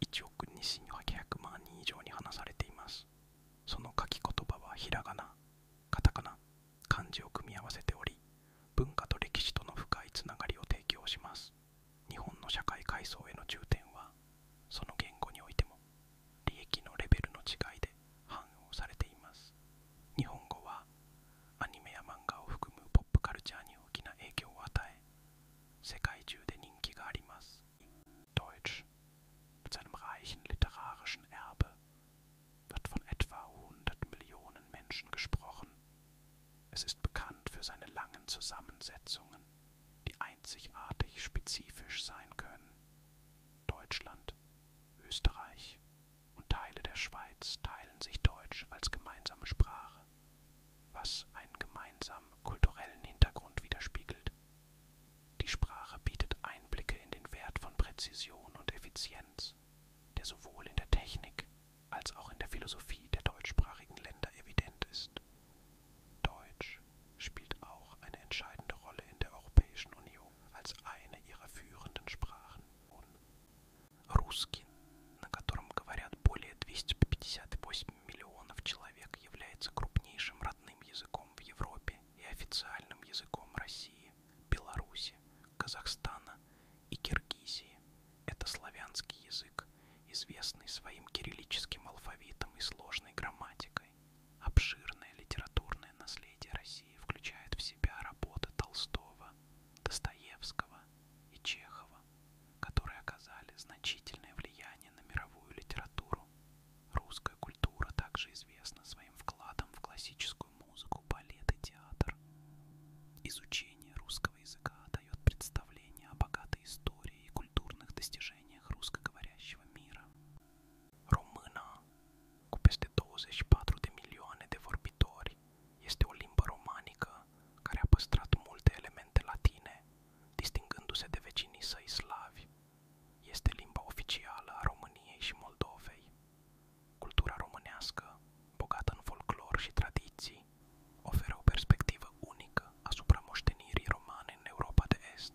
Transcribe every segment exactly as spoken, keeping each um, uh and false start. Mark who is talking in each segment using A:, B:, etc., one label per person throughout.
A: いちおくにせんひゃくまん人以上に話されています。その書き言葉はひらがな、カタカナ、漢字を組み合わせており、文化と歴史との深いつながりを提供します。日本の社会階層への重点は、その言語においても利益のレベルの違いで反応されています。日本語はアニメや漫画を含むポップカルチャーに大きな影響を与え、世界中で人気があります。Deutsch mit seinem reichen literarischen Erbe wird von etwa hundert Millionen Menschen gesprochen. Es ist bekannt für seine langen Zusammensetzungen, die einzigartig spezifisch sein können. Deutschland, Österreich und Teile der Schweiz teilen sich Deutsch als gemeinsame Sprache, was einen gemeinsamen kulturellen Hintergrund widerspiegelt. Die Sprache bietet Einblicke in den Wert von Präzision und Effizienz, der sowohl in der Technik als auch in der Philosophie der deutschsprachigen Länder evident ist. Deutsch spielt auch eine entscheidende Rolle in der Europäischen Union als eine ihrer führenden Sprachen. Русский, на котором говорят более двухсот пятидесяти восьми миллионов человек, является крупнейшим родным языком в Европе и официальным языком России, Беларуси, Казахстана и Киргизии. Это славянский язык, известный своим кириллическим алфавитом и сложной грамматикой. Обширное литературное наследие России включает в себя работы Толстого, Достоевского и Чехова, которые оказали значительное влияние на мировую литературу. Русская культура также известна своим вкладом в классическую музыку, балет и театр. Изучение русского языка дает представление о богатой истории и культурных достижениях ruscogovorящего mira. Româna, cu peste douăzeci și patru de milioane de vorbitori, este o limbă romanică care a păstrat multe elemente latine, distingându-se de vecinii săi slavi. Este limba oficială a României și Moldovei. Cultura românească, bogată în folclor și tradiții, oferă o perspectivă unică asupra moștenirii romane în Europa de Est.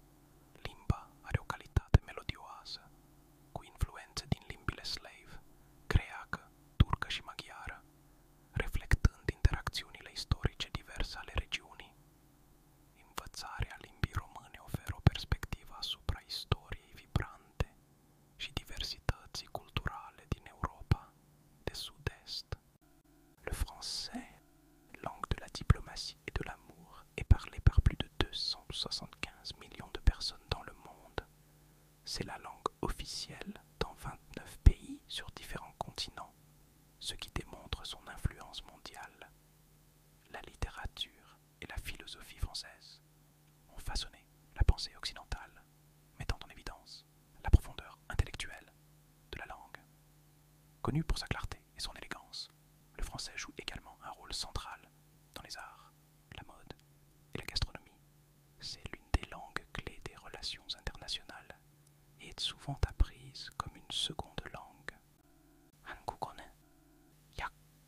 A: Limba are o calitate melodioasă, cu influențe din limbile slave, greacă, turcă și maghiară, reflectând interacțiunile istorice diverse ale regiunii. Învățarea limbii române oferă o perspectivă asupra istoriei vibrante și diversității culturale din Europa de Sud-Est. Le français, langue de la diplomatie et de l'amour, est parlé par plus de deux cent soixante-quinze millions de personnes dans le monde. C'est la langue officielle dans vingt-neuf pays sur différents continents, ce qui démontre son influence mondiale. La littérature et la philosophie française ont façonné la pensée occidentale, mettant en évidence la profondeur intellectuelle de la langue. Connu pour sa clarté et son élégance, le français joue également un rôle central dans les arts, la mode et la gastronomie. C'est l'une des langues clés des relations internationales et est souvent apprise comme une seconde langue. 한국어는 약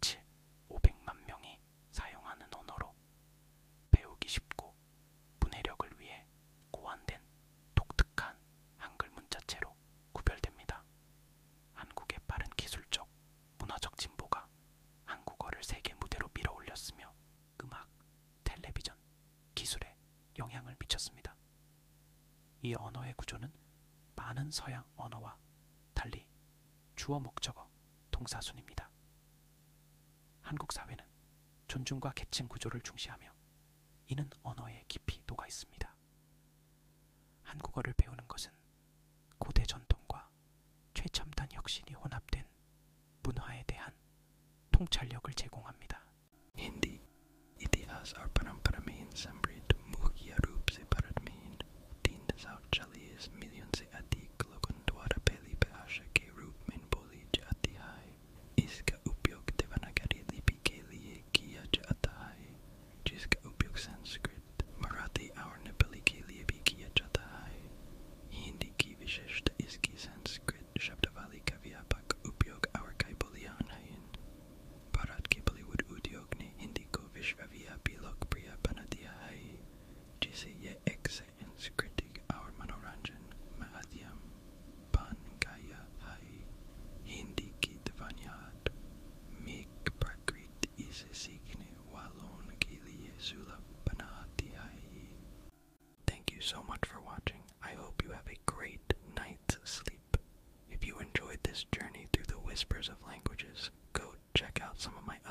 A: 오백만 명이 사용하는 언어로 배우기 쉽고 문해력을 위해 고안된 독특한 한글 문자체로 구별됩니다. 한국의 빠른 기술적, 문화적 진보가 한국어를 세계 무대로 밀어올렸으며 음악, 텔레비전, 기술에 영향을 미쳤습니다. 이 언어의 구조는 많은 서양 언어와 달리 주어 목적어, 동사순입니다. 한국 사회는 존중과 계층 구조를 중시하며 이는 언어에 깊이 녹아 있습니다. 한국어를 배우는 것은 고대 전통과 최첨단 혁신이 혼합된 문화에 대한 통찰력을 제공합니다.
B: Hindi इतिहास और परंपरा में समृद्ध मुख्य रूप से भारत में तीन सौ चालीस मिलियन से अधिक लोगों द्वारा पहली भाषा के रूप में बोली जाती है. इसका उपयोग देवनागरी लिपि के लिए किया जाता है, जिसका उपयोग संस्कृत, मराठी और नेपाली के लिए भी किया जाता है. हिंदी की विशेषता इसकी संस्कृत शब्दावली का व्यापक उपयोग और कई बोलियां हैं. भारत के बॉलीवुड उद्योग ने हिंदी को विश्वव्यापी लोकप्रिय बना दिया है. Whispers of Languages. Go check out some of my